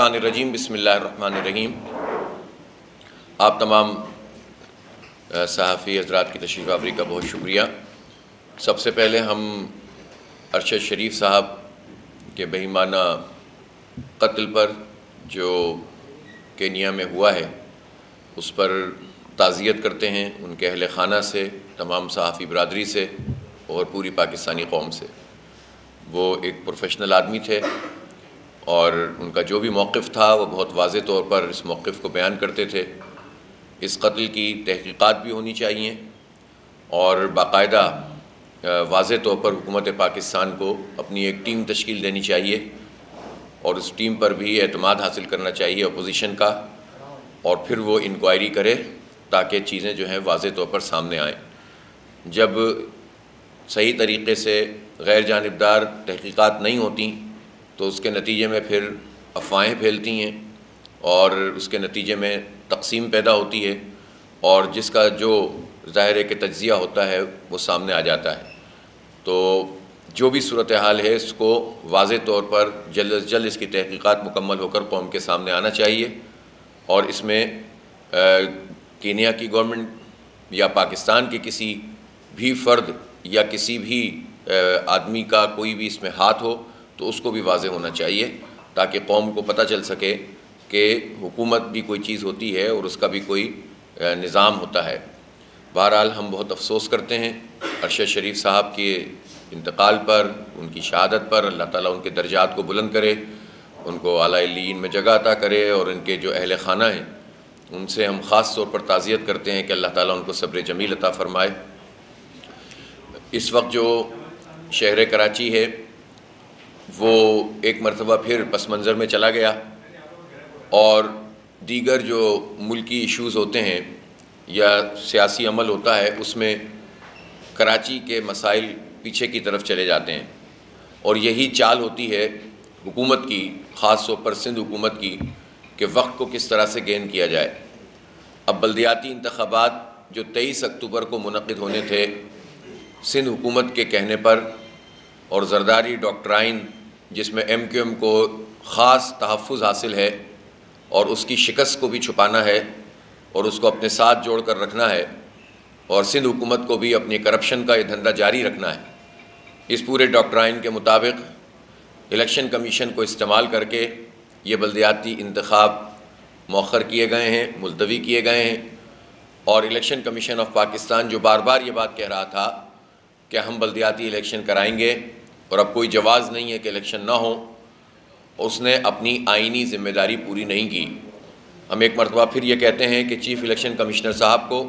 मिनश्शैतानिर्रजीम बिस्मिल्लाहिर्रहमानिर्रहीम। आप तमाम सहाफ़ी हज़रात की तशरीफ़ आवरी का बहुत शुक्रिया। सबसे पहले हम अरशद शरीफ साहब के बेईमाना कत्ल पर जो केनिया में हुआ है उस पर ताज़ियत करते हैं, उनके अहल ख़ाना से, तमाम सहाफ़ी बरादरी से और पूरी पाकिस्तानी कौम से। वो एक प्रोफेशनल आदमी थे और उनका जो भी मौक़िफ़ था वो बहुत वाज़े तौर पर इस मौक़िफ़ को बयान करते थे। इस कत्ल की तहक़ीक़ात भी होनी चाहिए और बाकायदा वाज़े तौर पर हुकूमत पाकिस्तान को अपनी एक टीम तश्कील देनी चाहिए और उस टीम पर भी एतमाद हासिल करना चाहिए अपोजिशन का, और फिर वो इंक्वायरी करे ताकि चीज़ें जो हैं वाज़े तौर पर सामने आएँ। जब सही तरीक़े से गैर जानिबदार तहक़ीक़ात नहीं होती तो उसके नतीजे में फिर अफवाहें फैलती हैं और उसके नतीजे में तक़सीम पैदा होती है और जिसका जो ज़ाहिर है कि तज्ज़िया होता है वो सामने आ जाता है। तो जो भी सूरत हाल है इसको वाज़े तौर पर जल्द अज़ जल्द इसकी तहक़ीक़ात मुकम्मल होकर कौम के सामने आना चाहिए और इसमें कीनिया की गवर्नमेंट या पाकिस्तान के किसी भी फ़र्द या किसी भी आदमी का कोई भी इसमें हाथ हो तो उसको भी वाज़े होना चाहिए ताकि कौम को पता चल सके कि हुकूमत भी कोई चीज़ होती है और उसका भी कोई निज़ाम होता है। बहरहाल हम बहुत अफसोस करते हैं अरशद शरीफ साहब के इंतकाल पर, उनकी शहादत पर। अल्लाह ताला उनके दर्जात को बुलंद करे, उनको आला इल्लीन में जगह अता करे और उनके जो अहल ख़ाना हैं उनसे हम ख़ास तौर पर ताज़ियत करते हैं कि अल्लाह ताला उनको सब्र जमील अता फ़रमाए। इस वक्त जो शहर कराची है वो एक मरतबा फिर पस मंज़र में चला गया और दीगर जो मुल्की इश्यूज़ होते हैं या सियासी अमल होता है उसमें कराची के मसाइल पीछे की तरफ चले जाते हैं और यही चाल होती है हुकूमत की, ख़ास तौर पर सिंध हुकूमत की, कि वक्त को किस तरह से गेन किया जाए। अब बल्दियाती इंतख़ाबात जो 23 अक्टूबर को मुनक़िद होने थे सिंध हुकूमत के कहने पर और ज़रदारी डॉक्ट्राइन जिसमें MQM को ख़ास तहफ़्फ़ुज़ हासिल है और उसकी शिकस्त को भी छुपाना है और उसको अपने साथ जोड़ कर रखना है और सिंध हुकूमत को भी अपनी करप्शन का ये धंधा जारी रखना है। इस पूरे डॉक्ट्राइन के मुताबिक इलेक्शन कमीशन को इस्तेमाल करके ये बल्दियाती इंतख़ाब मौख़र किए गए हैं, मुलतवी किए गए हैं और इलेक्शन कमीशन ऑफ पाकिस्तान जो बार बार ये बात कह रहा था कि हम बल्दियाती इलेक्शन कराएंगे और अब कोई जवाज़ नहीं है कि इलेक्शन ना हो, उसने अपनी आइनी ज़िम्मेदारी पूरी नहीं की। हम एक मरतबा फिर ये कहते हैं कि चीफ़ इलेक्शन कमिश्नर साहब को,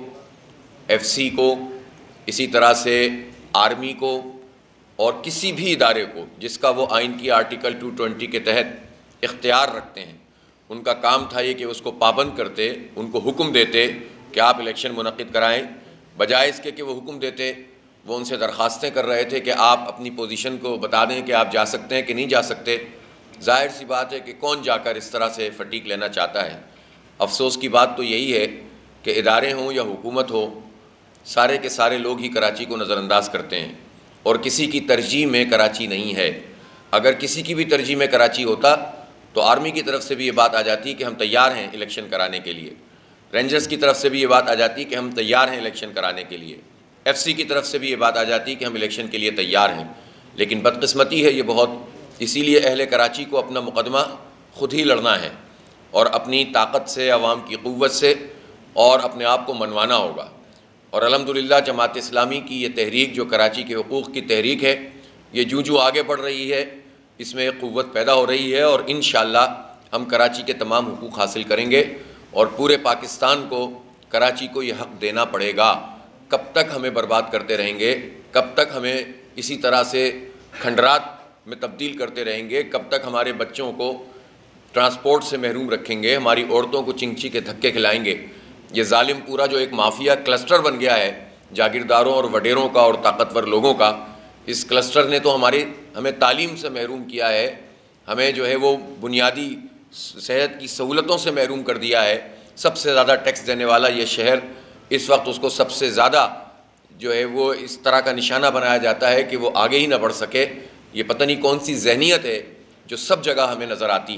FC को, इसी तरह से आर्मी को और किसी भी इदारे को जिसका वो आइन की आर्टिकल 220 के तहत इख्तियार रखते हैं, उनका काम था ये कि उसको पाबंद करते, उनको हुक्म देते कि आप इलेक्शन मुनक़िद कराएँ। बजाय इसके कि वो हुक्म देते, वो उनसे दरख्वास्तें कर रहे थे कि आप अपनी पोजीशन को बता दें कि आप जा सकते हैं कि नहीं जा सकते। ज़ाहिर सी बात है कि कौन जाकर इस तरह से फ़टीक लेना चाहता है। अफसोस की बात तो यही है कि इदारे हों या हुकूमत हो, सारे के सारे लोग ही कराची को नज़रअंदाज करते हैं और किसी की तरजीह में कराची नहीं है। अगर किसी की भी तरजीह में कराची होता तो आर्मी की तरफ से भी ये बात आ जाती कि हम तैयार हैं इलेक्शन कराने के लिए, रेंजर्स की तरफ से भी ये बात आ जाती कि हम तैयार हैं इलेक्शन कराने के लिए, FC की तरफ से भी ये बात आ जाती कि हम इलेक्शन के लिए तैयार हैं। लेकिन बदकिस्मती है ये बहुत, इसीलिए अहले कराची को अपना मुकदमा ख़ुद ही लड़ना है और अपनी ताकत से, अवाम की क़ुव्वत से और अपने आप को मनवाना होगा। और अल्हम्दुलिल्लाह जमात इस्लामी की ये तहरीक जो कराची के हुकूक़ की तहरीक है, ये जूं आगे बढ़ रही है, इसमें एक क़ुव्वत पैदा हो रही है और इंशाअल्लाह हम कराची के तमाम हुकूक़ हासिल करेंगे और पूरे पाकिस्तान को, कराची को ये हक़ देना पड़ेगा। कब तक हमें बर्बाद करते रहेंगे, कब तक हमें इसी तरह से खंडरात में तब्दील करते रहेंगे, कब तक हमारे बच्चों को ट्रांसपोर्ट से महरूम रखेंगे, हमारी औरतों को चिंची के धक्के खिलाएंगे। ये जालिम पूरा जो एक माफिया क्लस्टर बन गया है जागीरदारों और वडेरों का और ताकतवर लोगों का, इस क्लस्टर ने तो हमें तालीम से महरूम किया है, हमें जो है वो बुनियादी सेहत की सहूलतों से महरूम कर दिया है। सबसे ज़्यादा टैक्स देने वाला ये शहर इस वक्त उसको सबसे ज़्यादा जो है वो इस तरह का निशाना बनाया जाता है कि वो आगे ही ना बढ़ सके। ये पता नहीं कौन सी जहनीत है जो सब जगह हमें नज़र आती है।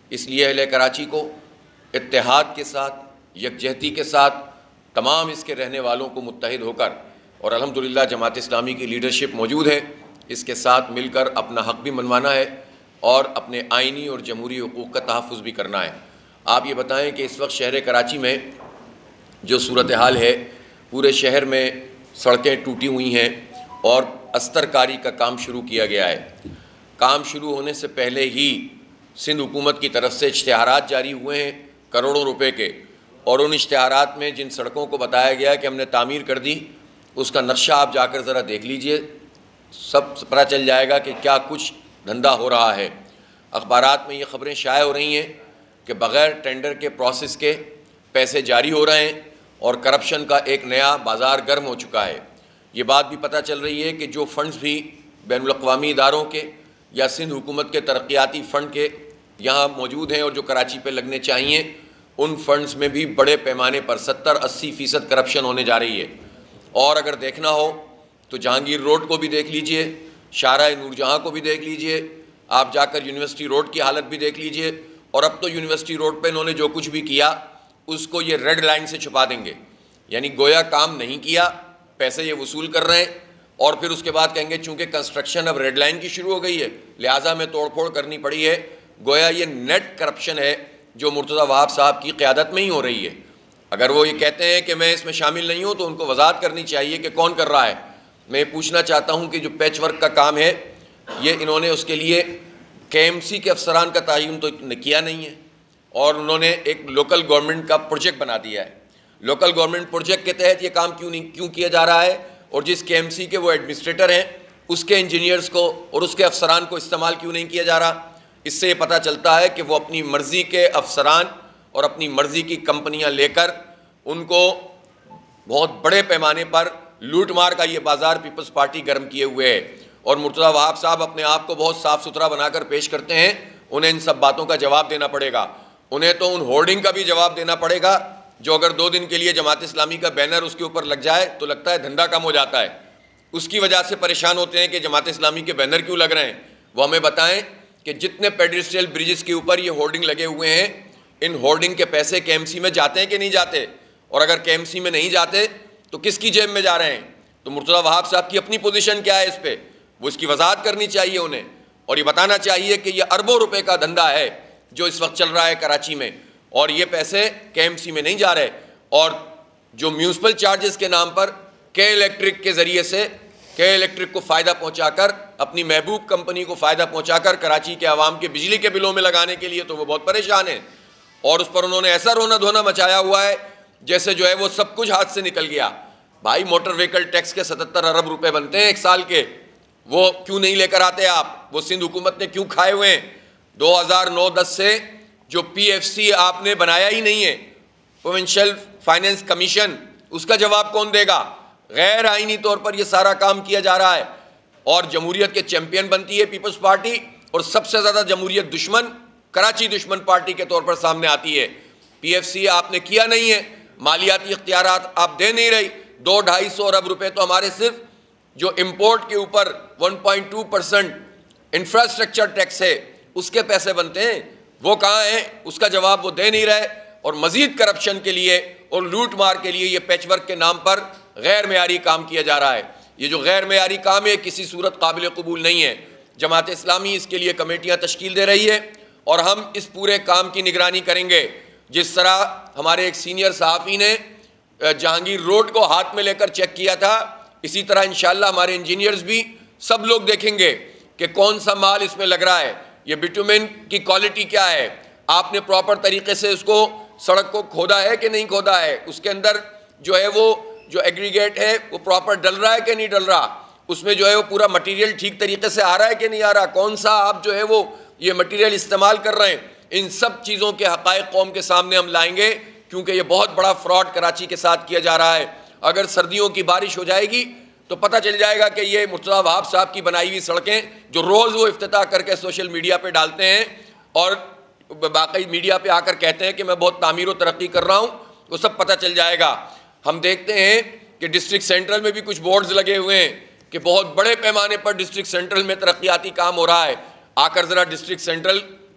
इसलिए अहले कराची को इत्तेहाद के साथ, यकजहती के साथ तमाम इसके रहने वालों को मुत्तहिद होकर, और अल्हम्दुलिल्लाह जमात इस्लामी की लीडरशिप मौजूद है, इसके साथ मिलकर अपना हक़ भी मनवाना है और अपने आइनी और जमहूरी हुकूक़ का तहफ़्फ़ुज़ भी करना है। आप ये बताएं कि इस वक्त शहर कराची में जो सूरत हाल है, पूरे शहर में सड़कें टूटी हुई हैं और अस्तरकारी का काम शुरू किया गया है। काम शुरू होने से पहले ही सिंध हुकूमत की तरफ से इश्तिहारात जारी हुए हैं करोड़ों रुपए के, और उन इश्तिहारात में जिन सड़कों को बताया गया कि हमने तामीर कर दी, उसका नक्शा आप जाकर ज़रा देख लीजिए, सब पता चल जाएगा कि क्या कुछ धंधा हो रहा है। अखबारात में ये ख़बरें शाये हो रही हैं कि बग़ैर टेंडर के प्रोसेस के पैसे जारी हो रहे हैं और करप्शन का एक नया बाज़ार गर्म हो चुका है। ये बात भी पता चल रही है कि जो फ़ंड्स भी बैनुल अक़वामी इदारों के या सिंध हुकूमत के तरक्याती फ़ंड के यहाँ मौजूद हैं और जो कराची पे लगने चाहिए, उन फंड्स में भी बड़े पैमाने पर 70-80% करप्शन होने जा रही है। और अगर देखना हो तो जहांगीर रोड को भी देख लीजिए, शाहराह नूरजहाँ को भी देख लीजिए, आप जाकर यूनिवर्सिटी रोड की हालत भी देख लीजिए, और अब तो यूनिवर्सिटी रोड पे इन्होंने जो कुछ भी किया उसको ये रेड लाइन से छुपा देंगे, यानी गोया काम नहीं किया, पैसे ये वसूल कर रहे हैं, और फिर उसके बाद कहेंगे चूँकि कंस्ट्रक्शन अब रेड लाइन की शुरू हो गई है लिहाजा में तोड़फोड़ करनी पड़ी है। गोया ये नेट करप्शन है जो मुर्तज़ा वहाब साहब की क़यादत में ही हो रही है। अगर वो ये कहते हैं कि मैं इसमें शामिल नहीं हूँ तो उनको वजाहत करनी चाहिए कि कौन कर रहा है। मैं पूछना चाहता हूँ कि जो पैच वर्क का काम है, ये इन्होंने उसके लिए KMC के अफसरान का तयन तो किया नहीं है, और उन्होंने एक लोकल गवर्नमेंट का प्रोजेक्ट बना दिया है। लोकल गवर्नमेंट प्रोजेक्ट के तहत ये काम क्यों किया जा रहा है, और जिस KMC के वो एडमिनिस्ट्रेटर हैं उसके इंजीनियर्स को और उसके अफसरान को इस्तेमाल क्यों नहीं किया जा रहा। इससे ये पता चलता है कि वो अपनी मर्ज़ी के अफसरान और अपनी मर्ज़ी की कंपनियां लेकर उनको बहुत बड़े पैमाने पर लूट मार का ये बाज़ार पीपल्स पार्टी गर्म किए हुए है। और मुर्तज़ा वहाब साहब अपने आप को बहुत साफ़ सुथरा बनाकर पेश करते हैं, उन्हें इन सब बातों का जवाब देना पड़ेगा। उन्हें तो उन होर्डिंग का भी जवाब देना पड़ेगा जो अगर 2 दिन के लिए जमात इस्लामी का बैनर उसके ऊपर लग जाए तो लगता है धंधा कम हो जाता है, उसकी वजह से परेशान होते हैं कि जमात इस्लामी के बैनर क्यों लग रहे हैं। वो हमें बताएं कि जितने पेडेस्ट्रियल ब्रिजेस के ऊपर ये होर्डिंग लगे हुए हैं, इन होर्डिंग के पैसे KMC में जाते हैं कि नहीं जाते, और अगर KMC में नहीं जाते तो किसकी जेब में जा रहे हैं। तो मुर्तज़ा वहाब साहब की अपनी पोजीशन क्या है इस पर, वो इसकी वजाहत करनी चाहिए उन्हें, और ये बताना चाहिए कि ये अरबों रुपए का धंधा है जो इस वक्त चल रहा है कराची में, और ये पैसे KMC में नहीं जा रहे। और जो म्यूनसिपल चार्जेस के नाम पर K इलेक्ट्रिक के ज़रिए से K इलेक्ट्रिक को फ़ायदा पहुँचाकर, अपनी महबूब कंपनी को फ़ायदा पहुँचाकर कराची के आवाम के बिजली के बिलों में लगाने के लिए तो वो बहुत परेशान है, और उस पर उन्होंने ऐसा रोना धोना मचाया हुआ है जैसे जो है वो सब कुछ हाथ से निकल गया। भाई मोटर व्हीकल टैक्स के 77 अरब रुपए बनते हैं 1 साल के, वो क्यों नहीं लेकर आते आप, वो सिंध हुकूमत ने क्यों खाए हुए हैं। 2009-10 से जो PFC आपने बनाया ही नहीं है, प्रोविंशियल फाइनेंस कमीशन, उसका जवाब कौन देगा। गैर आइनी तौर पर यह सारा काम किया जा रहा है, और जमहूरियत के चैंपियन बनती है पीपल्स पार्टी, और सबसे ज़्यादा जमहूरियत दुश्मन, कराची दुश्मन पार्टी के तौर पर सामने आती है। PFC आपने किया नहीं है, मालियाती इख्तियारात आप दे नहीं रही। 200-250 अरब रुपए तो हमारे सिर्फ जो इम्पोर्ट के ऊपर 1.2% इंफ्रास्ट्रक्चर टैक्स है उसके पैसे बनते हैं, वो कहाँ हैं, उसका जवाब वो दे नहीं रहे। और मज़ीद करप्शन के लिए और लूट मार के लिए ये पैचवर्क के नाम पर गैर मेयारी काम किया जा रहा है। ये जो गैर मेयारी काम है किसी सूरत काबिल कबूल नहीं है। जमात इस्लामी इसके लिए कमेटियाँ तश्कील दे रही है, और हम इस पूरे काम की निगरानी करेंगे। जिस तरह हमारे एक सीनियर सहाफ़ी ने जहांगीर रोड को हाथ में लेकर चेक किया था, इसी तरह इंशाअल्लाह हमारे इंजीनियर्स भी सब लोग देखेंगे कि कौन सा माल इसमें लग रहा है, ये बिटुमेन की क्वालिटी क्या है, आपने प्रॉपर तरीके से उसको सड़क को खोदा है कि नहीं खोदा है, उसके अंदर जो है वो जो एग्रीगेट है वो प्रॉपर डल रहा है कि नहीं डल रहा, उसमें जो है वो पूरा मटेरियल ठीक तरीके से आ रहा है कि नहीं आ रहा, कौन सा आप जो है वो ये मटेरियल इस्तेमाल कर रहे हैं। इन सब चीज़ों के हक़ाइक़ कौम के सामने हम लाएंगे, क्योंकि ये बहुत बड़ा फ्रॉड कराची के साथ किया जा रहा है। अगर सर्दियों की बारिश हो जाएगी तो पता चल जाएगा कि ये मुर्तज़ा वहाब साहब की बनाई हुई सड़कें जो रोज़ वो इफ्तिताह करके सोशल मीडिया पे डालते हैं और बाकी मीडिया पे आकर कहते हैं कि मैं बहुत तामीर और तरक्की कर रहा हूँ, वो सब पता चल जाएगा। हम देखते हैं कि डिस्ट्रिक्ट सेंट्रल में भी कुछ बोर्ड्स लगे हुए हैं कि बहुत बड़े पैमाने पर डिस्ट्रिक्ट सेंट्रल में तरक्याती काम हो रहा है। आकर ज़रा डिस्ट्रिक्ट सेंट्रल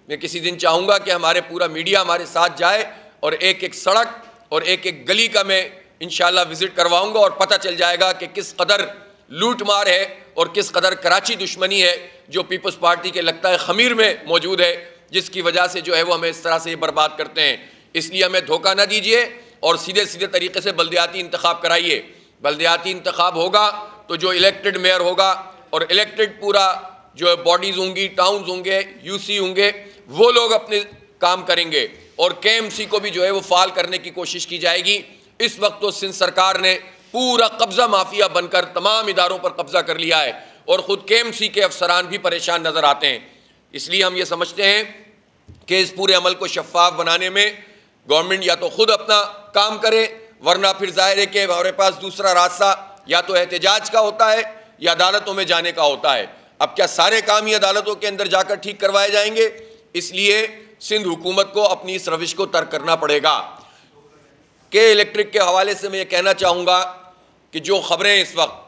मैं किसी दिन चाहूँगा कि हमारे पूरा मीडिया हमारे साथ जाए और एक एक सड़क और एक एक गली का मैं इंशाल्लाह विज़िट करवाऊँगा और पता चल जाएगा कि किस कदर लूट मार है और किस कदर कराची दुश्मनी है जो पीपल्स पार्टी के लगता है ख़मीर में मौजूद है, जिसकी वजह से जो है वो हमें इस तरह से बर्बाद करते हैं। इसलिए हमें धोखा ना दीजिए और सीधे सीधे तरीके से बल्दियाती इंतखाब कराइए। बल्दियाती इंतखाब होगा तो जो इलेक्टेड मेयर होगा और इलेक्टेड पूरा जो बॉडीज़ होंगी, टाउन्स होंगे, यूसी होंगे, वो लोग अपने काम करेंगे और केएमसी को भी जो है वो फाल करने की कोशिश की जाएगी। इस वक्त तो सिंध सरकार ने पूरा कब्जा माफिया बनकर तमाम इदारों पर कब्जा कर लिया है और ख़ुद केएमसी के अफसरान भी परेशान नज़र आते हैं। इसलिए हम ये समझते हैं कि इस पूरे अमल को शफाफ बनाने में गवर्नमेंट या तो ख़ुद अपना काम करे, वरना फिर जाहिर है कि हमारे पास दूसरा रास्ता या तो एहतजाज का होता है या अदालतों में जाने का होता है। अब क्या सारे काम ही अदालतों के अंदर जाकर ठीक करवाए जाएंगे? इसलिए सिंध हुकूमत को अपनी इस रविश को तर्क करना पड़ेगा। के इलेक्ट्रिक के हवाले से मैं ये कहना चाहूँगा कि जो ख़बरें इस वक्त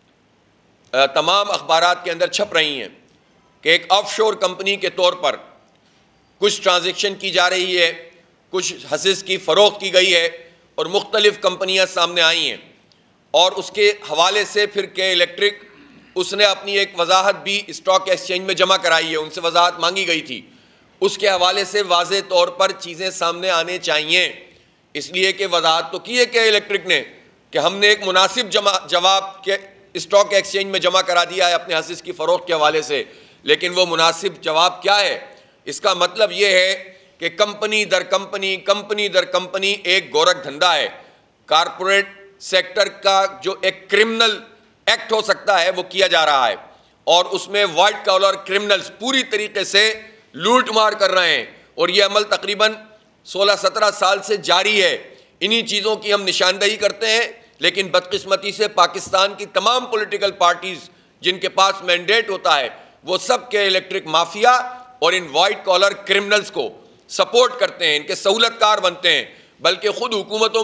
तमाम अखबारात के अंदर छप रही हैं कि एक ऑफशोर कंपनी के तौर पर कुछ ट्रांजेक्शन की जा रही है, कुछ हसीस की फ़रोख्त की गई है और मुख्तलिफ़ कंपनियाँ सामने आई हैं, और उसके हवाले से फिर के इलेक्ट्रिक उसने अपनी एक वजाहत भी स्टॉक एक्सचेंज में जमा कराई है, उनसे वजाहत मांगी गई थी। उसके हवाले से वाज़े तौर पर चीज़ें सामने आने चाहिए, इसलिए कि वजाहत तो की है कि इलेक्ट्रिक ने कि हमने एक मुनासिब जवाब के स्टॉक एक्सचेंज में जमा करा दिया है अपने हसीस की फ़रोख्त के हवाले से, लेकिन वो मुनासिब जवाब क्या है? इसका मतलब ये है कि कंपनी दर कंपनी, कंपनी दर कंपनी एक गोरख धंधा है। कारपोरेट सेक्टर का जो एक क्रिमिनल एक्ट हो सकता है वो किया जा रहा है और उसमें वाइट कॉलर क्रिमिनल्स पूरी तरीके से लूट मार कर रहे हैं और ये अमल तकरीबन 16-17 साल से जारी है। इन्हीं चीज़ों की हम निशानदही करते हैं, लेकिन बदकिस्मती से पाकिस्तान की तमाम पॉलिटिकल पार्टीज़ जिनके पास मैंडेट होता है वो सब के इलेक्ट्रिक माफिया और इन वाइट कॉलर क्रिमिनल्स को सपोर्ट करते हैं, इनके सहूलतकार बनते हैं। बल्कि ख़ुद हुकूमतों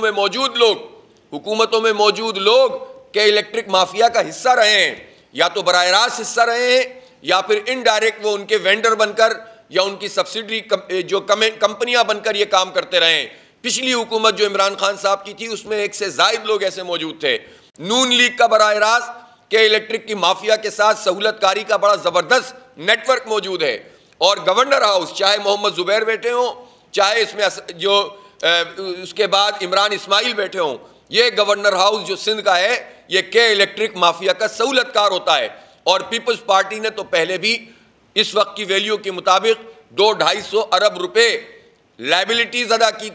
में मौजूद लोग के इलेक्ट्रिक माफिया का हिस्सा रहे हैं, या तो बराह रास्त हिस्सा रहे हैं या फिर इनडायरेक्ट वो उनके वेंडर बनकर या उनकी सब्सिडरी जो कंपनियां बनकर ये काम करते रहे हैं। पिछली हुकूमत जो इमरान खान साहब की थी उसमें एक से ज़ायद लोग ऐसे मौजूद थे। नून लीग का बराह रास्त के इलेक्ट्रिक की माफिया के साथ सहूलतकारी का बड़ा ज़बरदस्त नेटवर्क मौजूद है और गवर्नर हाउस चाहे मोहम्मद ज़ुबैर बैठे हों, चाहे इसमें जो उसके बाद इमरान इस्माइल बैठे हों, ये गवर्नर हाउस जो सिंध का है ये के इलेक्ट्रिक माफिया का सहूलतकार होता है। और पीपल्स पार्टी ने तो पहले भी इस वक्त की वैल्यू के मुताबिक 200-250 अरब रुपए लाइबिलिटीज़ अदा की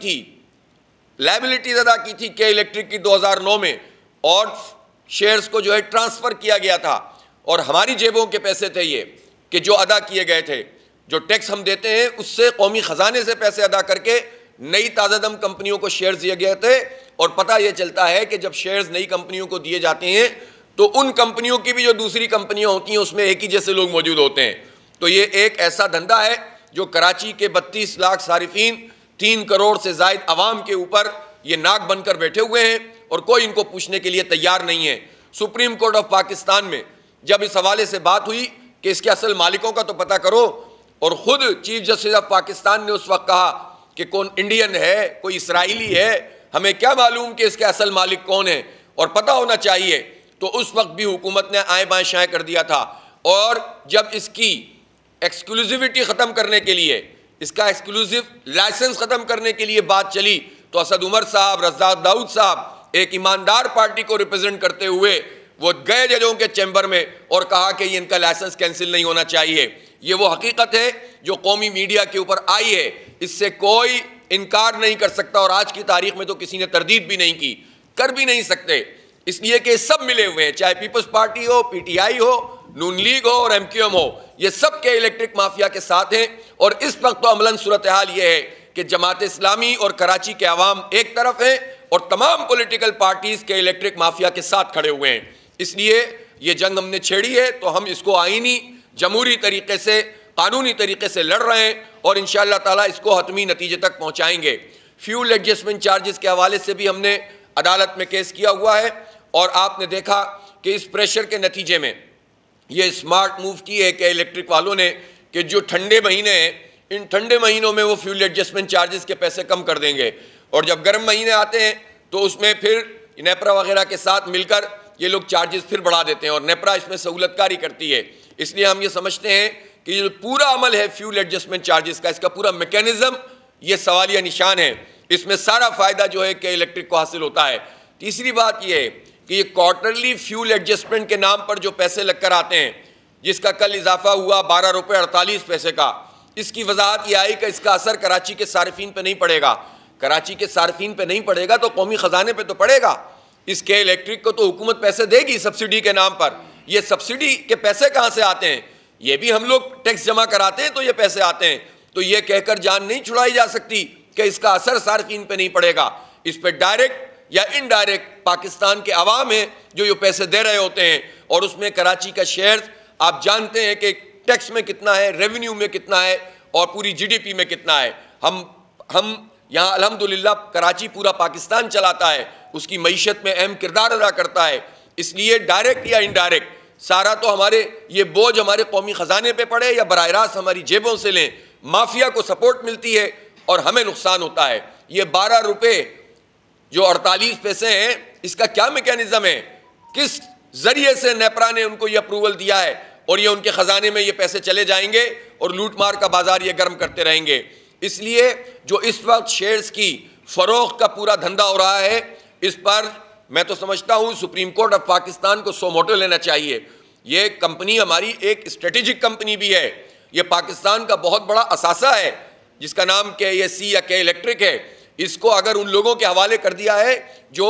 थी के इलेक्ट्रिक की 2009 में, और शेयर्स को जो है ट्रांसफ़र किया गया था और हमारी जेबों के पैसे थे ये कि जो अदा किए गए थे। जो टैक्स हम देते हैं उससे कौमी ख़जाने से पैसे अदा करके नई ताज़ादम कंपनियों को शेयर्स दिए गए थे। और पता यह चलता है कि जब शेयर्स नई कंपनियों को दिए जाते हैं तो उन कंपनियों की भी जो दूसरी कंपनियां होती हैं उसमें एक ही जैसे लोग मौजूद होते हैं। तो ये एक ऐसा धंधा है जो कराची के 32 लाख सारिफीन, 3 करोड़ से ज़ायद आवाम के ऊपर ये नाक बनकर बैठे हुए हैं और कोई इनको पूछने के लिए तैयार नहीं है। सुप्रीम कोर्ट ऑफ पाकिस्तान में जब इस हवाले से बात हुई कि इसके असल मालिकों का तो पता करो, और ख़ुद चीफ जस्टिस ऑफ पाकिस्तान ने उस वक्त कहा कि कौन इंडियन है, कोई इसराइली है, हमें क्या मालूम कि इसके असल मालिक कौन है, और पता होना चाहिए। तो उस वक्त भी हुकूमत ने आए बाएँ शाएँ कर दिया था। और जब इसकी एक्सक्लूसिविटी ख़त्म करने के लिए, इसका एक्सक्लूसिव लाइसेंस ख़त्म करने के लिए बात चली तो असद उमर साहब, रज़ाक दाऊद साहब एक ईमानदार पार्टी को रिप्रेजेंट करते हुए वो गए जजों के चैम्बर में और कहा कि ये इनका लाइसेंस कैंसिल नहीं होना चाहिए। ये वो हकीकत है जो कौमी मीडिया के ऊपर आई है, इससे कोई इनकार नहीं कर सकता और आज की तारीख में तो किसी ने तरदीद भी नहीं की, कर भी नहीं सकते, इसलिए कि सब मिले हुए हैं, चाहे पीपल्स पार्टी हो, पीटीआई हो, नून लीग हो और एमक्यूएम हो, ये सब के इलेक्ट्रिक माफिया के साथ हैं। और इस वक्त तो अमलन सूरत हाल ये है कि जमात इस्लामी और कराची के अवाम एक तरफ हैं और तमाम पॉलिटिकल पार्टीज़ के इलेक्ट्रिक माफिया के साथ खड़े हुए हैं। इसलिए ये जंग हमने छेड़ी है तो हम इसको आईनी जमहूरी तरीके से, कानूनी तरीके से लड़ रहे हैं और इंशाअल्लाह ताला इसको हतमी नतीजे तक पहुँचाएँगे। फ्यूल एडजस्टमेंट चार्जेस के हवाले से भी हमने अदालत में केस किया हुआ है और आपने देखा कि इस प्रेशर के नतीजे में ये स्मार्ट मूव की है कि इलेक्ट्रिक वालों ने कि जो ठंडे महीने हैं इन ठंडे महीनों में वो फ्यूल एडजस्टमेंट चार्जेस के पैसे कम कर देंगे, और जब गर्म महीने आते हैं तो उसमें फिर नेपरा वगैरह के साथ मिलकर ये लोग चार्जेस फिर बढ़ा देते हैं, और नेपरा इसमें सहूलतकारी करती है। इसलिए हम ये समझते हैं कि ये पूरा अमल है फ्यूल एडजस्टमेंट चार्जेस का, इसका पूरा मैकेनिज्म ये सवालिया निशान है। इसमें सारा फ़ायदा जो है कि इलेक्ट्रिक को हासिल होता है। तीसरी बात ये है कि ये क्वार्टरली फ्यूल एडजस्टमेंट के नाम पर जो पैसे लगकर आते हैं, जिसका कल इजाफा हुआ 12 रुपये 48 पैसे का, इसकी वजाहत यह आई कि इसका असर कराची के सार्फिन पे नहीं पड़ेगा। कराची के सार्फिन पे नहीं पड़ेगा तो कौमी ख़जाने पे तो पड़ेगा। इसके इलेक्ट्रिक को तो हुकूमत पैसे देगी सब्सिडी के नाम पर। ये सब्सिडी के पैसे कहाँ से आते हैं? ये भी हम लोग टैक्स जमा कराते हैं तो ये पैसे आते हैं। तो ये कहकर जान नहीं छुड़ाई जा सकती कि इसका असर सार्फिन पे नहीं पड़ेगा। इस पर डायरेक्ट या इनडायरेक्ट पाकिस्तान के अवाम है जो ये पैसे दे रहे होते हैं, और उसमें कराची का शेयर आप जानते हैं कि टैक्स में कितना है, रेवेन्यू में कितना है, और पूरी जीडीपी में कितना है। हम यहाँ अल्हम्दुलिल्लाह कराची पूरा पाकिस्तान चलाता है, उसकी मईशत में अहम किरदार अदा करता है। इसलिए डायरेक्ट या इनडायरेक्ट सारा तो हमारे ये बोझ हमारे कौमी ख़जाने पे पड़े या बराह रास्त हमारी जेबों से लें, माफिया को सपोर्ट मिलती है और हमें नुकसान होता है। ये 12 रुपये जो 48 पैसे हैं, इसका क्या मैकेनिज्म है? किस जरिए से नेपरा ने उनको ये अप्रूवल दिया है, और ये उनके ख़जाने में ये पैसे चले जाएंगे और लूट मार का बाजार ये गर्म करते रहेंगे। इसलिए जो इस वक्त शेयर्स की फ़रोख्त का पूरा धंधा हो रहा है, इस पर मैं तो समझता हूँ सुप्रीम कोर्ट ऑफ पाकिस्तान को सो मोटो लेना चाहिए। ये कंपनी हमारी एक स्ट्रेटेजिक कंपनी भी है, ये पाकिस्तान का बहुत बड़ा असासा है जिसका नाम KEC या के इलेक्ट्रिक है। इसको अगर उन लोगों के हवाले कर दिया है जो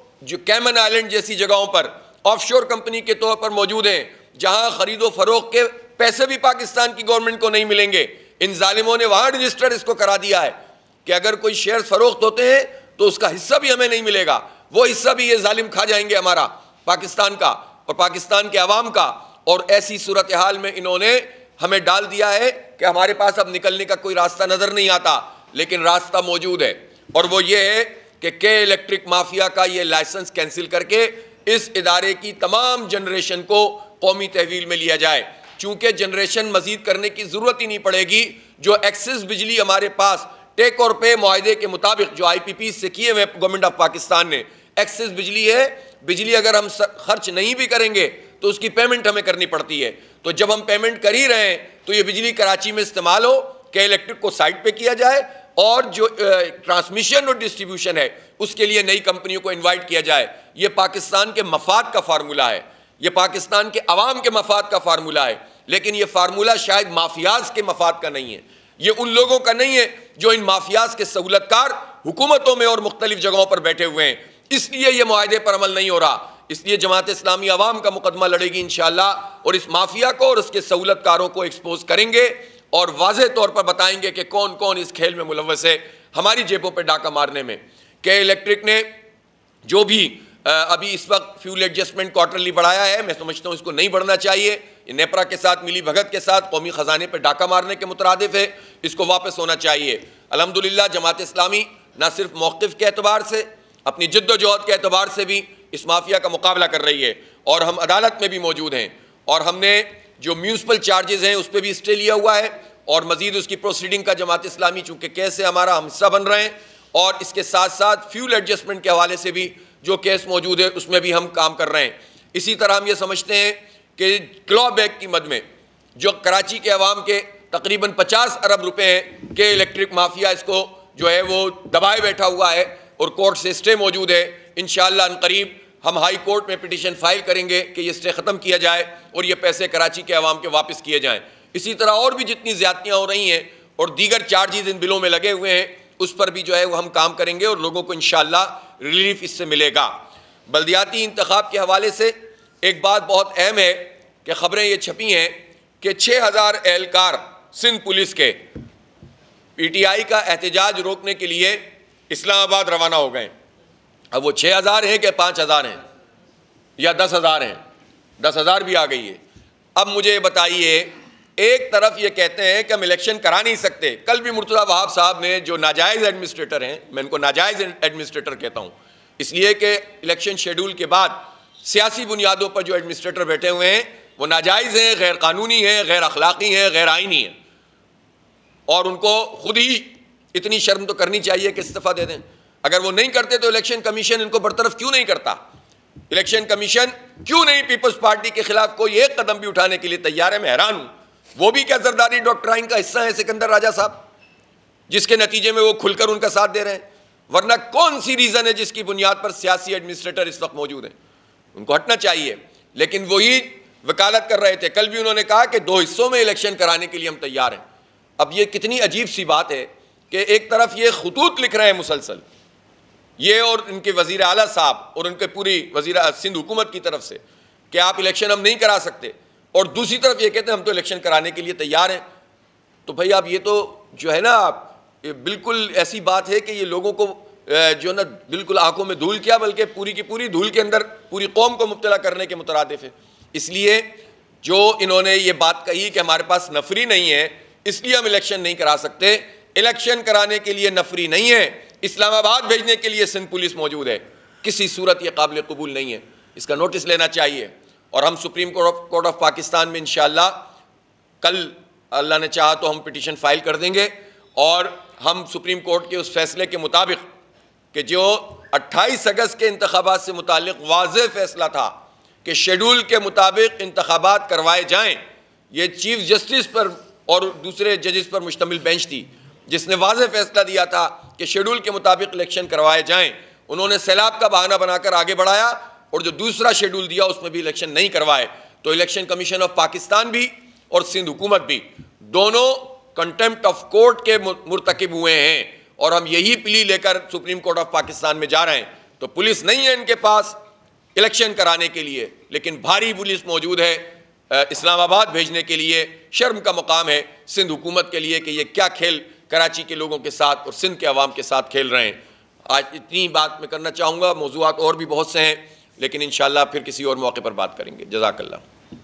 कैमन आइलैंड जैसी जगहों पर ऑफशोर कंपनी के तौर पर मौजूद हैं, जहां खरीदो फरोख्त के पैसे भी पाकिस्तान की गवर्नमेंट को नहीं मिलेंगे, इन जालिमों ने वहां रजिस्टर इसको करा दिया है कि अगर कोई शेयर फरोख्त होते हैं तो उसका हिस्सा भी हमें नहीं मिलेगा, वो हिस्सा भी ये जालिम खा जाएंगे हमारा, पाकिस्तान का और पाकिस्तान के अवाम का। और ऐसी सूरत हाल में इन्होंने हमें डाल दिया है कि हमारे पास अब निकलने का कोई रास्ता नज़र नहीं आता, लेकिन रास्ता मौजूद है, और वो ये है कि के इलेक्ट्रिक माफिया का ये लाइसेंस कैंसिल करके इस इदारे की तमाम जनरेशन को कौमी तहवील में लिया जाए। चूँकि जनरेशन मजीद करने की ज़रूरत ही नहीं पड़ेगी। जो एक्सेस बिजली हमारे पास टेक और पे मुआहदे के मुताबिक जो IPP से किए हुए गवर्नमेंट ऑफ पाकिस्तान ने, एक्सेस बिजली है, बिजली अगर हम खर्च नहीं भी करेंगे तो उसकी पेमेंट हमें करनी पड़ती है। तो जब हम पेमेंट कर ही रहे हैं तो ये बिजली कराची में इस्तेमाल हो, के इलेक्ट्रिक को साइड पे किया जाए, और जो ट्रांसमिशन और डिस्ट्रीब्यूशन है उसके लिए नई कंपनियों को इन्वाइट किया जाए। ये पाकिस्तान के मफाद का फार्मूला है, ये पाकिस्तान के अवाम के मफाद का फार्मूला है, लेकिन ये फार्मूला शायद माफियाज के मफाद का नहीं है, ये उन लोगों का नहीं है जो इन माफियाज के सहूलतकार हुकूमतों में और मुख्तलिफ जगहों पर बैठे हुए हैं। इसलिए ये मुआहदे पर अमल नहीं हो रहा। इसलिए जमात इस्लामी अवाम का मुकदमा लड़ेगी इंशाअल्लाह, और इस माफिया को और उसके सहूलतकारों को एक्सपोज करेंगे और वाज़ेह तौर पर बताएंगे कि कौन कौन इस खेल में मुलव्वस है हमारी जेबों पर डाका मारने में। के इलेक्ट्रिक ने जो भी अभी इस वक्त फ्यूल एडजस्टमेंट क्वार्टरली बढ़ाया है, मैं समझता हूँ इसको नहीं बढ़ना चाहिए। ये नेपरा के साथ मिली भगत के साथ कौमी ख़जाने पर डाका मारने के मुतरादिफ है, इसको वापस होना चाहिए। अल्हम्दुलिल्लाह जमात इस्लामी ना सिर्फ मौक़िफ़ के एतबार से, अपनी जद्दोजहद के एतबार से भी इस माफिया का मुकाबला कर रही है, और हम अदालत में भी मौजूद हैं, और हमने जो म्यूनसिपल चार्जेज़ हैं उस पर भी स्टे लिया हुआ है, और मज़ीद उसकी प्रोसीडिंग का जमात इस्लामी चूँकि केस से हमारा हम हिस्सा बन रहे हैं, और इसके साथ साथ फ्यूल एडजस्टमेंट के हवाले से भी जो केस मौजूद है उसमें भी हम काम कर रहे हैं। इसी तरह हम ये समझते हैं कि क्लॉ बैग की मद में जो कराची के अवाम के तकरीबन 50 अरब रुपए हैं, के इलेक्ट्रिक माफिया इसको जो है वो दबाए बैठा हुआ है, और कोर्ट से स्टे मौजूद है। इंशाअल्लाह अनकरीब हम हाई कोर्ट में पिटीशन फाइल करेंगे कि ये स्टे ख़त्म किया जाए और ये पैसे कराची के अवाम के वापस किए जाएँ। इसी तरह और भी जितनी ज़्यादतियाँ हो रही हैं और दीगर चार्जेस इन बिलों में लगे हुए हैं, उस पर भी जो है वो हम काम करेंगे और लोगों को इंशाअल्लाह रिलीफ इससे मिलेगा। बल्दियाती इंतखाब के हवाले से एक बात बहुत अहम है कि ख़बरें ये छपी हैं कि 6000 एहलकार सिंध पुलिस के PTI का एहतजाज रोकने के लिए इस्लामाबाद रवाना हो गए। अब वो 6000 हैं कि 5000 हैं या 10,000 हैं? 10,000 भी आ गई है। अब मुझे बताइए, एक तरफ ये कहते हैं कि हम इलेक्शन करा नहीं सकते। कल भी मुर्तज़ा वहाब साहब ने, जो नाजायज़ एडमिनिस्ट्रेटर हैं, मैं इनको नाजायज़ एडमिनिस्ट्रेटर कहता हूँ इसलिए कि इलेक्शन शेड्यूल के बाद सियासी बुनियादों पर जो एडमिनिस्ट्रेटर बैठे हुए हैं वो नाजायज़ हैं, गैर कानूनी हैं, गैर अखलाक़ी हैं, गैर आइनी हैं। और उनको खुद ही इतनी शर्म तो करनी चाहिए कि इस्तीफा दे दें। अगर वो नहीं करते तो इलेक्शन कमीशन इनको बरतरफ क्यों नहीं करता? इलेक्शन कमीशन क्यों नहीं पीपल्स पार्टी के खिलाफ कोई एक कदम भी उठाने के लिए तैयार है? मैं हैरान हूं। वो भी क्या जरदारी डॉक्ट्राइन का हिस्सा है सिकंदर राजा साहब, जिसके नतीजे में वो खुलकर उनका साथ दे रहे हैं? वरना कौन सी रीजन है जिसकी बुनियाद पर सियासी एडमिनिस्ट्रेटर इस वक्त मौजूद हैं? उनको हटना चाहिए। लेकिन वही वकालत कर रहे थे। कल भी उन्होंने कहा कि 2 हिस्सों में इलेक्शन कराने के लिए हम तैयार हैं। अब ये कितनी अजीब सी बात है कि एक तरफ ये खतूत लिख रहे हैं मुसलसल, ये और इनके वजीर आला साहब और उनके पूरी वजीर सिंध हुकूमत की तरफ से कि आप इलेक्शन हम नहीं करा सकते, और दूसरी तरफ ये कहते हैं हम तो इलेक्शन कराने के लिए तैयार हैं। तो भाई आप ये तो जो है ना, ये बिल्कुल ऐसी बात है कि ये लोगों को जो है ना बिल्कुल आंखों में धूल, क्या बल्कि पूरी की पूरी धूल के अंदर पूरी कौम को मुब्तला करने के मुतरादिफ है। इसलिए जो इन्होंने ये बात कही कि हमारे पास नफरी नहीं है इसलिए हम इलेक्शन नहीं करा सकते, इलेक्शन कराने के लिए नफरी नहीं है, इस्लामाबाद भेजने के लिए सिंध पुलिस मौजूद है। किसी सूरत ये काबिल कबूल नहीं है, इसका नोटिस लेना चाहिए। और हम सुप्रीम कोर्ट ऑफ पाकिस्तान में इंशाअल्लाह कल अल्लाह ने चाहा तो हम पिटीशन फाइल कर देंगे, और हम सुप्रीम कोर्ट के उस फैसले के मुताबिक कि जो 28 अगस्त के इंतखाबात से मुताल्लिक वाज़ेह फैसला था कि शेड्यूल के मुताबिक इंतखाबात करवाए जाएं, ये चीफ जस्टिस पर और दूसरे जजेस पर मुश्तमिल बेंच थी जिसने वाज़ेह फैसला दिया था कि शेड्यूल के मुताबिक इलेक्शन करवाए जाएं। उन्होंने सैलाब का बहाना बनाकर आगे बढ़ाया और जो दूसरा शेड्यूल दिया उसमें भी इलेक्शन नहीं करवाए। तो इलेक्शन कमीशन ऑफ पाकिस्तान भी और सिंध हुकूमत भी दोनों कंटेम्प्ट ऑफ कोर्ट के मुर्तकिब हुए हैं, और हम यही प्ली लेकर सुप्रीम कोर्ट ऑफ पाकिस्तान में जा रहे हैं। तो पुलिस नहीं है इनके पास इलेक्शन कराने के लिए, लेकिन भारी पुलिस मौजूद है इस्लामाबाद भेजने के लिए। शर्म का मुकाम है सिंध हुकूमत के लिए कि ये क्या खेल कराची के लोगों के साथ और सिंध के अवाम के साथ खेल रहे हैं। आज इतनी बात मैं करना चाहूँगा, मौज़ूआत और भी बहुत से हैं, लेकिन इंशाअल्लाह फिर किसी और मौके पर बात करेंगे। जज़ाकल्लाह।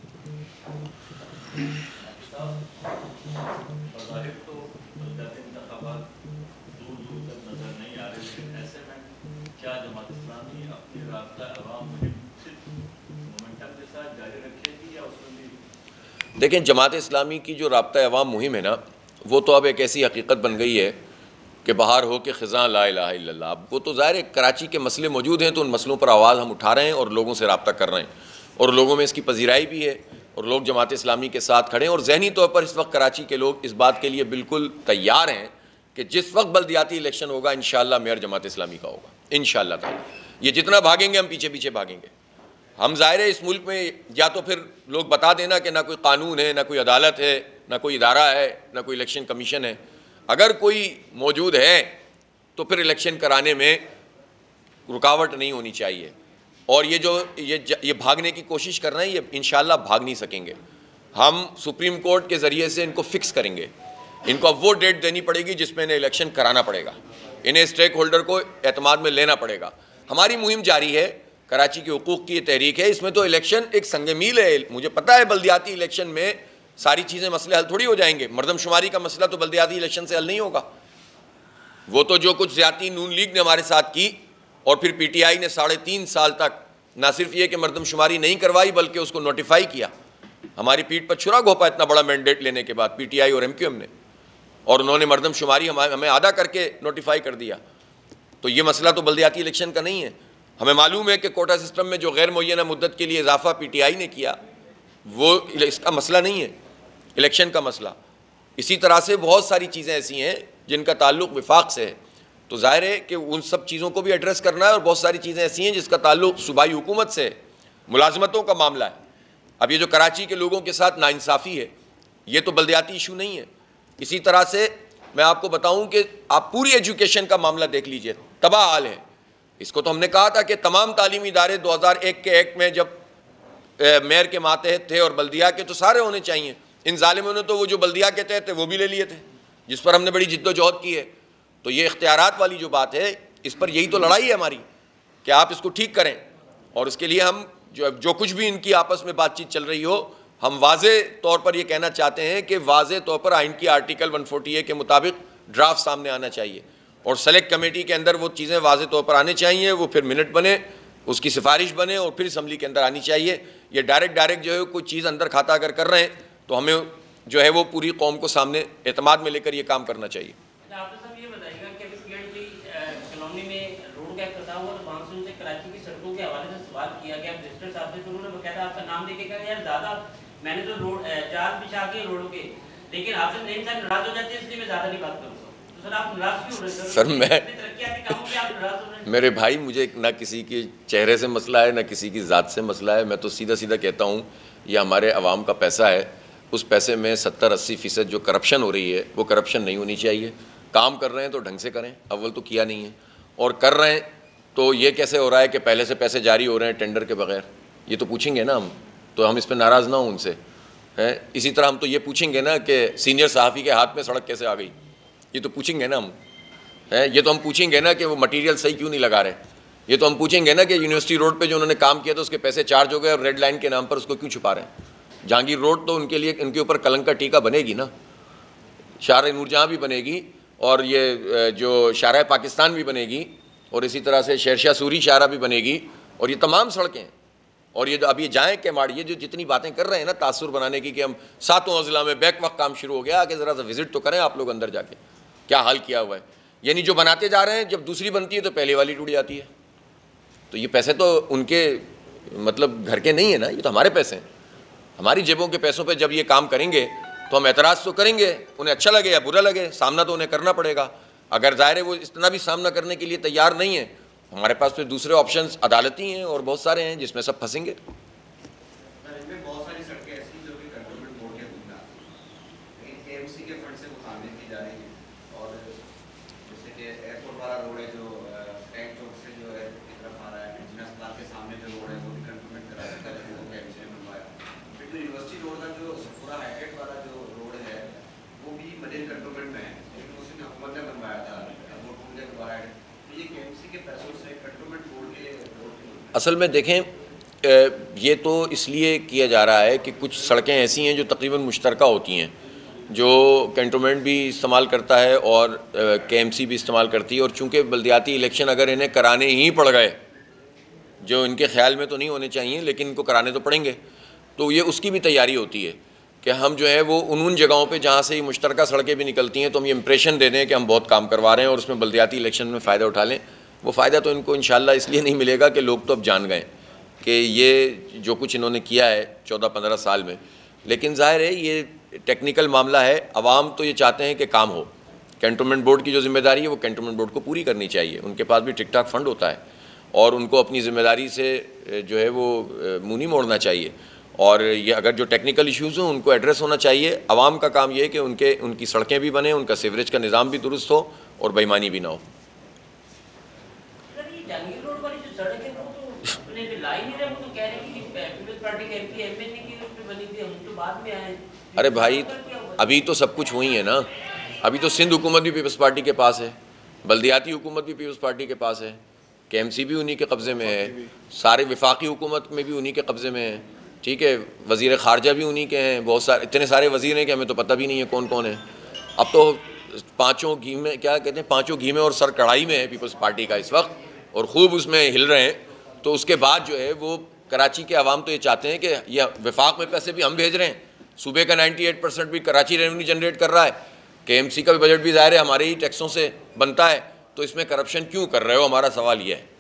देखें, जमात इस्लामी की जो राब्ता अवाम मुहिम है ना, वो तो अब एक ऐसी हकीकत बन गई है कि बाहर हो के ख़िज़ां ला इलाहा इल्लल्लाह। अब वो तो ज़ाहिर है कराची के मसले मौजूद हैं तो उन मसलों पर आवाज़ हम उठा रहे हैं और लोगों से रब्ता कर रहे हैं, और लोगों में इसकी पजीराई भी है, और लोग जमात इस्लामी के साथ खड़े हैं। और ज़हनी तौर पर इस वक्त कराची के लोग इस बात के लिए बिल्कुल तैयार हैं कि जिस वक्त बल्दियाती इलेक्शन होगा इंशाअल्लाह मेयर जमात इस्लामी का होगा इंशाअल्लाह ताला। ये जितना भागेंगे हम पीछे पीछे भागेंगे। हम ज़ाहिर है इस मुल्क में या तो फिर लोग बता देना कि ना कोई कानून है, ना कोई अदालत है, ना कोई इदारा है, ना कोई इलेक्शन कमीशन है। अगर कोई मौजूद है तो फिर इलेक्शन कराने में रुकावट नहीं होनी चाहिए। और ये जो ये भागने की कोशिश कर रहे हैं, ये इंशाअल्लाह भाग नहीं सकेंगे। हम सुप्रीम कोर्ट के ज़रिए से इनको फिक्स करेंगे। इनको अब वो डेट देनी पड़ेगी जिसमें इन्हें इलेक्शन कराना पड़ेगा, इन्हें स्टेक होल्डर को एतमाद में लेना पड़ेगा। हमारी मुहिम जारी है, कराची के हुकूक़ की ये तहरीक है, इसमें तो इलेक्शन एक संग मील है। मुझे पता है बल्दियाती इलेक्शन में सारी चीज़ें मसले हल थोड़ी हो जाएंगे। मरदमशुमारी का मसला तो बल्दियाती इलेक्शन से हल नहीं होगा। वो तो जो कुछ ज़्यादती नून लीग ने हमारे साथ की, और फिर PTI ने 3.5 साल तक ना सिर्फ ये कि मरदमशुमारी नहीं करवाई बल्कि उसको नोटिफाई किया। हमारी पीठ पर छुरा घोपा इतना बड़ा मैंडेट लेने के बाद PTI और MQM ने, और उन्होंने मरदमशुमारी हमें आधा करके नोटिफाई कर दिया। तो ये मसला तो बल्दियाती इलेक्शन का नहीं है। हमें मालूम है कि कोटा सिस्टम में जो गैर मुअय्यना मुद्दत के लिए इजाफा PTI ने किया वो इसका मसला नहीं है, इलेक्शन का मसला। इसी तरह से बहुत सारी चीज़ें ऐसी हैं जिनका ताल्लुक़ विफाक से है, तो ज़ाहिर है कि उन सब चीज़ों को भी एड्रेस करना है। और बहुत सारी चीज़ें ऐसी हैं जिसका ताल्लुक़ सूबाई हुकूमत से है, मुलाजमतों का मामला है। अब ये जो कराची के लोगों के साथ नाइंसाफ़ी है, ये तो बल्दियाती इशू नहीं है। इसी तरह से मैं आपको बताऊं कि आप पूरी एजुकेशन का मामला देख लीजिए, तबाह हाल है। इसको तो हमने कहा था कि तमाम तालीमी इदारे 2001 के एक्ट में जब मेयर के मातहत थे और बल्दिया के, तो सारे होने चाहिए। इन जालिमों ने तो वो जो बल्दिया के तहत थे वो भी ले लिए थे, जिस पर हमने बड़ी जिद्दोजहद की है। तो ये इख्तियारात वाली जो बात है, इस पर यही तो लड़ाई है हमारी कि आप इसको ठीक करें। और इसके लिए हम जो कुछ भी इनकी आपस में बातचीत चल रही हो, हम वाज़े तौर पर ये कहना चाहते हैं कि वाज़े तौर पर आइन की आर्टिकल 140A के मुताबिक ड्राफ्ट सामने आना चाहिए, और सेलेक्ट कमेटी के अंदर वो चीज़ें वाज़े तौर पर आने चाहिए। वो फिर मिनट बने, उसकी सिफारिश बने, और फिर असम्बली के अंदर आनी चाहिए। ये डायरेक्ट जो है कोई चीज़ अंदर खाता अगर कर रहे हैं तो हमें जो है वो पूरी कौम को सामने एतमाद में लेकर ये काम करना चाहिए। आप सब ये बताइएगा कि अभी कॉलोनी में रोड का इफ्तिताह हुआ तो मानसून से कराची की सड़कों के हवाले से सवाल किया गया मिनिस्टर साहब से, तो उन्होंने बकायदा आपका नाम देके कहा यार ज़्यादा मैंने तो रोड चार बिछा के रोडों के, लेकिन आपसे नहीं साहब नाराज हो जाते हैं इसलिए मैं ज़्यादा नहीं बात करूँगा। तो सर आप नाराज क्यों हो रहे हैं? सर मैं मेरे भाई, मुझे ना किसी के चेहरे से मसला है ना किसी की ज़ात से मसला है। मैं तो सीधा सीधा कहता हूँ ये हमारे अवाम का पैसा है, उस पैसे में 70-80% जो करप्शन हो रही है वो करप्शन नहीं होनी चाहिए। काम कर रहे हैं तो ढंग से करें, अव्वल तो किया नहीं है, और कर रहे हैं तो ये कैसे हो रहा है कि पहले से पैसे जारी हो रहे हैं टेंडर के बगैर, ये तो पूछेंगे ना हम, तो हम इस पर नाराज़ ना हों उनसे हैं। इसी तरह हम तो ये पूछेंगे ना कि सीनियर सहाफ़ी के हाथ में सड़क कैसे आ गई, ये तो पूछेंगे ना हम हैं। ये तो हम पूछेंगे ना कि वो मटेरियल सही क्यों नहीं लगा रहे, ये तो हम पूछेंगे ना कि यूनिवर्सिटी रोड पे जो उन्होंने काम किया था उसके पैसे चार्ज हो गए और रेड लाइन के नाम पर उसको क्यों छुपा रहे हैं। जहांगीर रोड तो उनके लिए, उनके ऊपर कलंक का टीका बनेगी ना, शार नूरजहाँ भी बनेगी और ये जो शारा पाकिस्तान भी बनेगी और इसी तरह से शेरशाह सूरी शारा भी बनेगी और ये तमाम सड़कें। और ये अब ये जाएँ के माड़, ये जो जितनी बातें कर रहे हैं ना तासुर बनाने की कि हम 7 अज़ला में बैक वक्त काम शुरू हो गया, आगे ज़रा सा विज़िट तो करें आप लोग अंदर जाके क्या हाल किया हुआ है। यानी जो बनाते जा रहे हैं, जब दूसरी बनती है तो पहले वाली टूट जाती है। तो ये पैसे तो उनके मतलब घर के नहीं है ना, ये तो हमारे पैसे हैं। हमारी जेबों के पैसों पे जब ये काम करेंगे तो हम एतराज़ तो करेंगे, उन्हें अच्छा लगे या बुरा लगे, सामना तो उन्हें करना पड़ेगा। अगर ज़ाहिर है वो इतना भी सामना करने के लिए तैयार नहीं है, हमारे पास फिर दूसरे ऑप्शंस अदालती हैं और बहुत सारे हैं जिसमें सब फंसेंगे। असल में देखें, ये तो इसलिए किया जा रहा है कि कुछ सड़कें ऐसी हैं जो तकरीबन मुश्तरका होती हैं, जो कैंटोनमेंट भी इस्तेमाल करता है और KMC भी इस्तेमाल करती है। और चूँकि बल्दियाती इलेक्शन अगर इन्हें कराने ही पड़ गए, जो इनके ख्याल में तो नहीं होने चाहिए लेकिन इनको कराने तो पड़ेंगे, तो ये उसकी भी तैयारी होती है कि हम जो है वो उन जगहों पे जहाँ से ये मुश्तरका सड़कें भी निकलती हैं तो हम ये इंप्रेशन दे दें कि हम बहुत काम करवा रहे हैं और उसमें बल्दियाती इलेक्शन में फ़ायदा उठा लें। वो फ़ायदा तो इनको इंशाल्लाह इसलिए नहीं मिलेगा कि लोग तो अब जान गए कि ये जो कुछ इन्होंने किया है 14-15 साल में, लेकिन ज़ाहिर है ये टेक्निकल मामला है। अवाम तो ये चाहते हैं कि काम हो। कैंटोनमेंट बोर्ड की जो ज़िम्मेदारी है वो कैंटोनमेंट बोर्ड को पूरी करनी चाहिए। उनके पास भी ठीक ठाक फंड होता है और उनको अपनी ज़िम्मेदारी से जो है वो मुँह नहीं मोड़ना चाहिए। और ये अगर जो टेक्निकल इश्यूज़ हों उनको एड्रेस होना चाहिए। अवाम का काम ये है कि उनकी सड़कें भी बने, उनका सीवरेज का निज़ाम भी दुरुस्त हो और बेईमानी भी ना हो। अरे भाई, अभी तो सब कुछ वही है ना। अभी तो सिंध हुकूमत भी पीपल्स पार्टी के पास है, बल्दियाती हुकूमत भी पीपल्स पार्टी के पास है, KMC भी उन्हीं के कब्ज़े में है, सारे विफाकी हुकूमत में भी उन्हीं के कब्ज़े में है, ठीक है, वज़ीर ख़ारजा भी उन्हीं के हैं, बहुत सारे इतने सारे वज़ीर हैं कि हमें तो पता भी नहीं है कौन कौन है। अब तो पाँचों घी में, क्या कहते हैं, पाँचों घी में और सर कढ़ाई में है पीपल्स पार्टी का इस वक्त, और ख़ूब उसमें हिल रहे हैं। तो उसके बाद जो है वो कराची के अवाम तो ये चाहते हैं कि यह विफाक में पैसे भी हम भेज रहे हैं, सूबे का 98% भी कराची रेवेन्यू जनरेट कर रहा है, KMC का भी बजट भी ज़ाहिर है हमारे ही टैक्सों से बनता है, तो इसमें करप्शन क्यों कर रहे हो, हमारा सवाल ये है।